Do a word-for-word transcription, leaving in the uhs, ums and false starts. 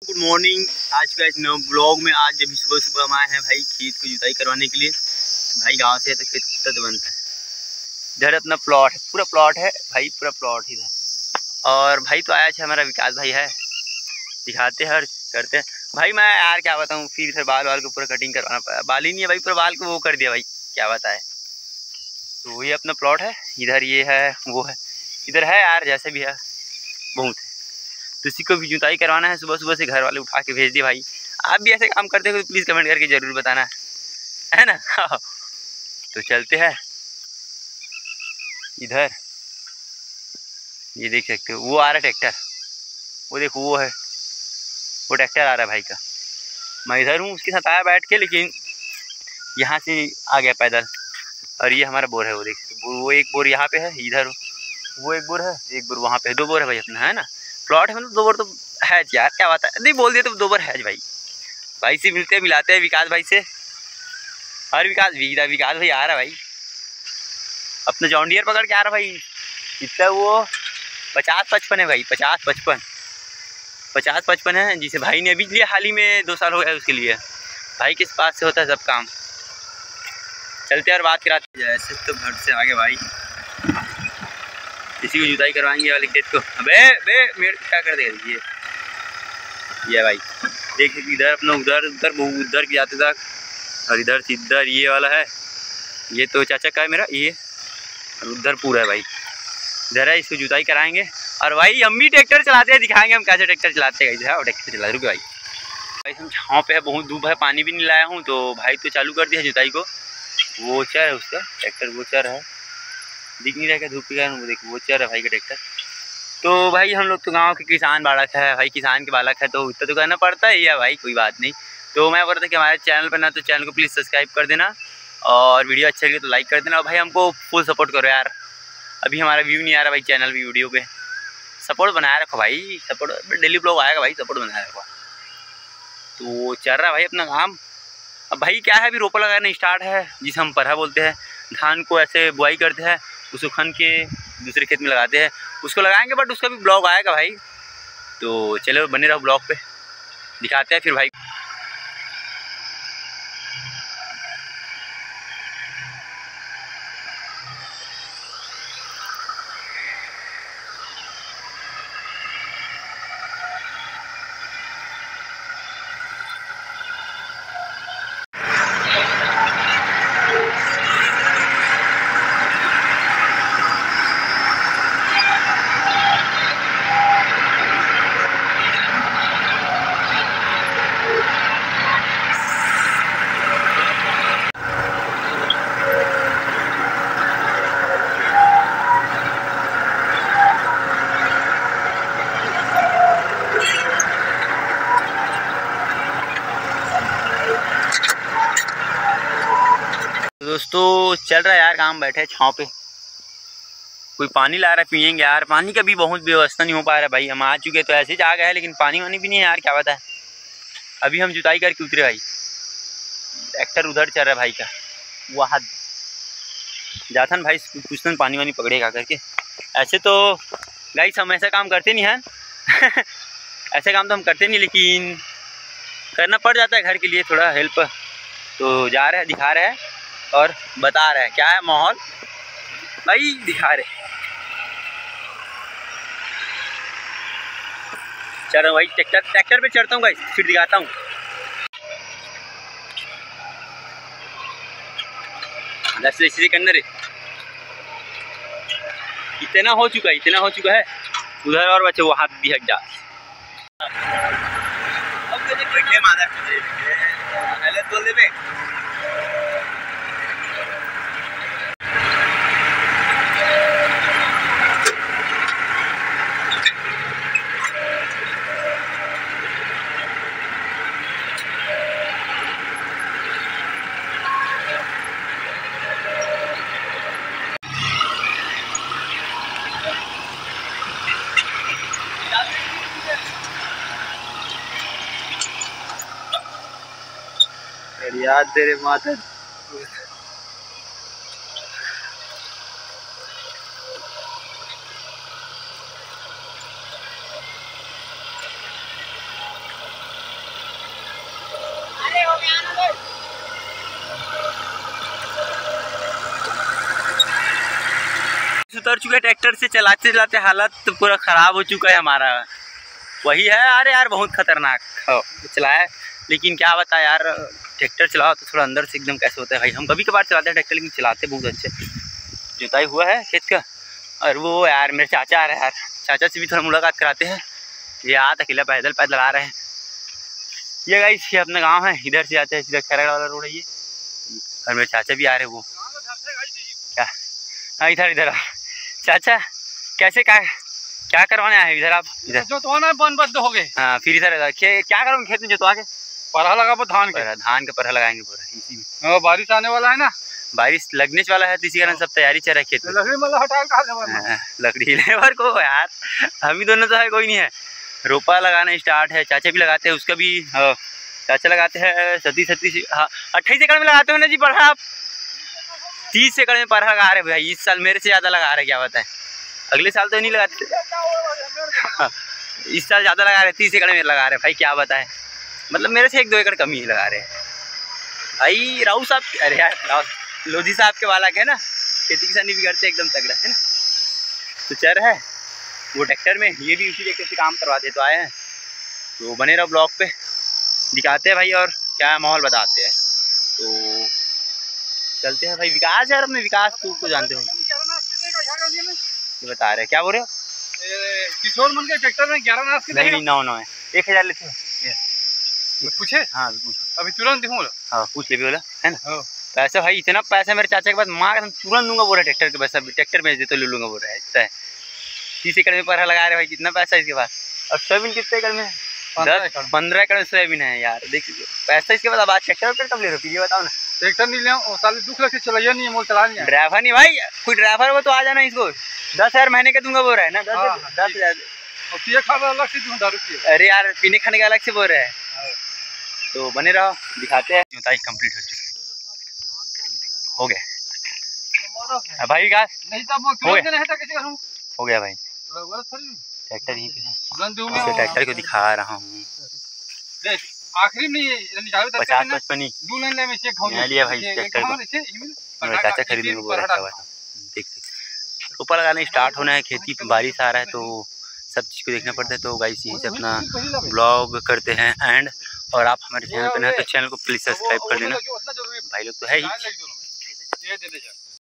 Good morning. आज का इस नए ब्लॉग में आज जब सुबह सुबह हम आए हैं भाई खेत को जुताई करवाने के लिए। भाई गांव से है तो खेत कितना तो बनता है। इधर अपना प्लॉट है, पूरा प्लॉट है भाई, पूरा प्लॉट ही है। और भाई तो आया है हमारा विकास भाई है, दिखाते हैं और करते हैं। भाई मैं यार क्या बताऊँ, फिर इधर बाल वाल को पूरा कटिंग करवाना पड़ा। बाल ही नहीं है भाई, पूरा बाल को वो कर दिया भाई, क्या बताए। तो ये अपना प्लॉट है, इधर ये है वो है, इधर है यार जैसे भी है बहुत है। तो इसी को भी जुताई करवाना है। सुबह सुबह से घर वाले उठा के भेज दिए। भाई आप भी ऐसे काम करते हो तो प्लीज़ कमेंट करके ज़रूर बताना, है ना। तो चलते हैं इधर, ये देख सकते हो वो आ रहा है ट्रैक्टर, वो देखो वो है, वो ट्रैक्टर आ रहा है भाई का। मैं इधर हूँ उसके साथ आया बैठ के, लेकिन यहाँ से आ गया पैदल। और ये हमारा बोर है, वो देख सकते हो, वो एक बोर यहाँ पे है, इधर वो एक बोर है, एक बोर वहाँ पे है, दो बोर है भाई अपना, है ना। प्लॉट है मतलब दो बोर तो है यार, क्या बात है, नहीं बोल दिया तो दो बोर है भाई। भाई से मिलते हैं, मिलाते हैं विकास भाई से। और विकास विकास विकास भाई आ रहा भाई, अपना जॉन डियर पकड़ के आ रहा भाई। कितना वो पचास पचपन है भाई, पचास पचपन पचास पचपन है, जिसे भाई ने अभी लिया, हाल ही में दो साल हो गया उसके लिए। भाई किस पास से होता है सब काम। चलते और बात कराते हैं। ऐसे तो घर से आगे भाई इसी को जुताई करवाएंगे वाले खेत को। अबे बे मेरे क्या कर दे ये ये भाई देख, इधर अपना उधर उधर उधर की जाते तक, और इधर इधर ये वाला है, ये तो चाचा का है मेरा ये, और उधर पूरा है भाई, इधर है। इसको जुताई कराएंगे। और भाई हम भी ट्रैक्टर चलाते हैं, दिखाएंगे हम कैसे ट्रैक्टर चलाते हैं। और ट्रैक्टर चला रुके भाई, भाई हम छाँव पे है, बहुत धूप है, पानी भी नहीं लाया हूँ। तो भाई तो चालू कर दिया जुताई को। वो चर है उसका ट्रैक्टर, वो चर है, दिख नहीं रहा क्या धूप के कारण, वो देखो वो चर है भाई का ट्रैक्टर। तो भाई हम लोग तो गांव के किसान बालक है भाई, किसान के बालक है, तो इतना तो करना पड़ता है या भाई, कोई बात नहीं। तो मैं बोल रहा था कि हमारे चैनल पर ना, तो चैनल को प्लीज़ सब्सक्राइब कर देना, और वीडियो अच्छा लगे तो लाइक कर देना। और भाई हमको फुल सपोर्ट करो यार, अभी हमारा व्यू नहीं आ रहा भाई चैनल भी, वीडियो पे सपोर्ट बनाया रखो भाई, सपोर्ट डेली ब्लॉग आएगा भाई, सपोर्ट बनाया रखो। तो चल रहा है भाई अपना काम। अब भाई क्या है, अभी रोपा लगाना स्टार्ट है, जिसे हम परहा बोलते हैं। धान को ऐसे बुआई करते हैं, उसको खन के दूसरे खेत में लगाते हैं, उसको लगाएंगे, बट उसका भी ब्लॉग आएगा भाई। तो चलो बने रहो ब्लॉग पे, दिखाते हैं फिर भाई। दोस्तों चल रहा है यार काम, बैठे छाँव पे, कोई पानी ला रहा है, पियेंगे यार। पानी का भी बहुत व्यवस्था नहीं हो पा रहा है भाई, हम आ चुके तो ऐसे ही आ गए हैं, लेकिन पानी वानी भी नहीं है यार, क्या बताए। अभी हम जुताई करके उतरे भाई, ट्रैक्टर उधर चल रहा है भाई का, वहाँ जाथन भाई पूछतन पानी वानी पकड़ेगा करके। ऐसे तो गाइस हम ऐसा काम करते नहीं हैं। ऐसे काम तो हम करते नहीं, लेकिन करना पड़ जाता है घर के लिए थोड़ा हेल्प। तो जा रहे हैं, दिखा रहे हैं और बता रहे हैं क्या है माहौल भाई, दिखा रहे। चल रहा हूँ भाई, ट्रैक्टर ट्रैक्टर पे चढ़ता हूँ भाई, फिर दिखाता हूँ। दस सीधे करना रे, इतना हो चुका है, इतना हो चुका है उधर, और बच्चे वो हाथ भी हट जा। अब बैठे मादर पहले बोल दे बे। याद तेरे माता उतर चुका है ट्रैक्टर से, चलाते चलाते हालत तो पूरा ख़राब हो चुका है हमारा। वही है, अरे यार बहुत खतरनाक चलाया, लेकिन क्या बता यार, ट्रैक्टर चलाओ तो थोड़ा अंदर से एकदम कैसे होता है भाई। हम कभी कभार चलाते हैं ट्रैक्टर, लेकिन चलाते बहुत अच्छे। जुताई हुआ है खेत का, और वो यार मेरे चाचा आ रहे हैं यार, चाचा से भी थोड़ा मुलाकात कराते हैं। ये आज अकेला पैदल पैदल आ रहे हैं। ये गाइस ये अपना गाँव है, इधर से आते हैं सीधा खैरागढ़ वाला रोड है ये, और मेरे चाचा भी आ रहे हैं। वो क्या, हाँ इधर इधर चाचा कैसे क्या क्या करवाने आए हैं इधर आप? इधर जोतवाना बनबद्ध हो गए। हाँ फिर इधर क्या करोगे खेत में जोतवा के? परहा लगा धान के, धान का परहा लगाएंगे पूरा इसी में। हाँ बारिश आने वाला है ना, बारिश लगने वाला है, तो इसी कारण सब तैयारी चल रहा है खेत में। लकड़ी मतलब हटा कहा लकड़ी लेबर को यार, हम ही दोनों तो है, कोई नहीं है। रोपा लगाना स्टार्ट है, चाचा भी लगाते हैं, उसका भी चाचा लगाते हैं सतीश सतीश हाँ अट्ठाईस एकड़ में लगाते हो ना जी परहा आप? तीस एकड़ में परहा लगा रहे भाई, इस साल मेरे से ज़्यादा लगा रहे, क्या बताएं। अगले साल तो नहीं लगाते, इस साल ज़्यादा लगा रहे, तीस एकड़ में लगा रहे भाई, क्या बताएं। मतलब मेरे से एक दो एकड़ कम ही लगा रहे हैं भाई। राहु साहब, अरे यार राहु लोधी साहब के वाला है ना, खेती किसानी भी करते एकदम तगड़ा है ना। तो चल रहा है वो ट्रैक्टर में, ये भी उसी ट्रैक्टर से काम करवाते तो आए हैं। तो बने रहो ब्लॉग पे, दिखाते हैं भाई और क्या माहौल बताते हैं। तो चलते हैं भाई। विकास यार, अपने विकास तू को जानते हो, ये बता रहे क्या बोल रहे हो? किशोर मन के ट्रैक्टर में ग्यारह नास के नहीं नहीं नौ नौ है, एक हजार लेते हैं पूछे। हाँ पूछो अभी तुरंत दिखूँ। हाँ पूछ ले भी बोला है ना। पैसा भाई इतना पैसा मेरे चाचा के पास, माँ का तुरंत दूंगा बोल रहा है। ट्रैक्टर के पैसा ट्रैक्टर बेच दे तो ले लूंगा बोल रहा है। इतना है, तीस एकड़ में परहा लगा रहे भाई, कितना पैसा इसके पास। और सोयाबीन कितने एकड़ में? दस पंद्रह एकड़ में सोयाबीन है यार, देख पैसा इसके पास। अब आज ट्रैक्टर वैक्टर कब ले रहे हो ये बताओ ना। ट्रैक्टर नहीं ले, साल दुख लग चलाइए नहीं, मोल चला नहीं। ड्राइवर नहीं भाई, कोई ड्राइवर हो तो आ जाना। इसको दस हजार महीने का दूंगा बोल रहा है ना, दस दस हजार अलग से दूँ दारू की। अरे यार पीने खाने का अलग से बोल रहा है। तो बने रहो, दिखाते हैं। जुताई कंप्लीट हो चुकी है, हो गया भाई विकास, नहीं तब हो गया हो गया भाई। ट्रैक्टर ही पे, ट्रैक्टर को दिखा रहा हूँ। आखिरी में पचास पचपन ही लिया भाई ट्रैक्टर को, चाचा खरीदने को बोल रहा था। देख सकते रोपा लगाने स्टार्ट होना है, खेती बारिश आ रहा है तो सब चीज़ को देखना पड़ता है। तो गाइस यहीं से अपना ब्लॉग करते हैं एंड। और आप हमारे चैनल पर नए हैं तो चैनल को प्लीज़ सब्सक्राइब कर देना भाई लोग तो है ही।